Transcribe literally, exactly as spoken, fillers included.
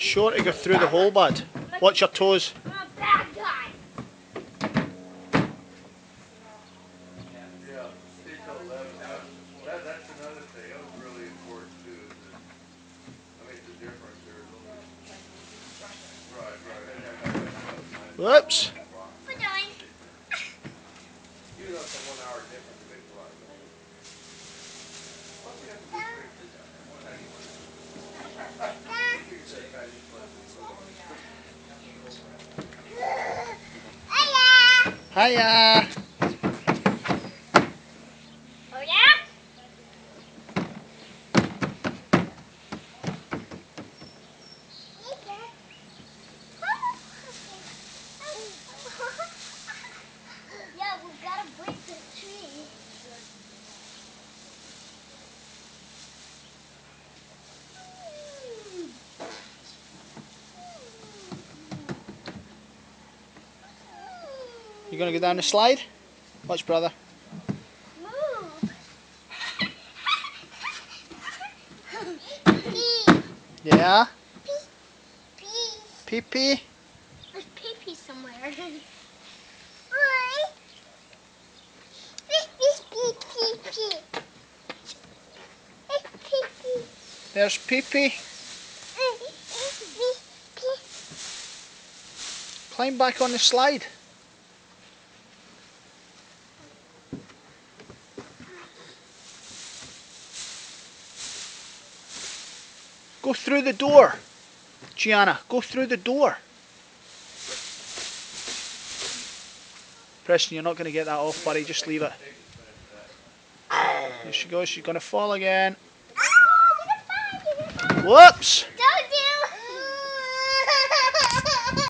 Sure to go through the hole, bud. Watch your toes. I'm a bad guy. Yeah, stay till eleven. Now, that, that's another thing. That was really important too. Is that, I mean, the difference there is only. Right, right. Whoops. We're doing. Even though it's a one hour difference, it makes a lot of difference. Plus, we got the big picture down there. More than anyone. You can say Chinese lessons. Hiya. Oh yeah? Yeah, we gotta break the tree. You gonna go down the slide? Watch, brother. Move. Yeah? Pee. Pee pee? There's pee pee somewhere. There's pee pee. Climb back on the slide. Go through the door. Gianna, go through the door. Preston, you're not going to get that off, buddy. Just leave it. There she goes. She's going to fall again. Whoops!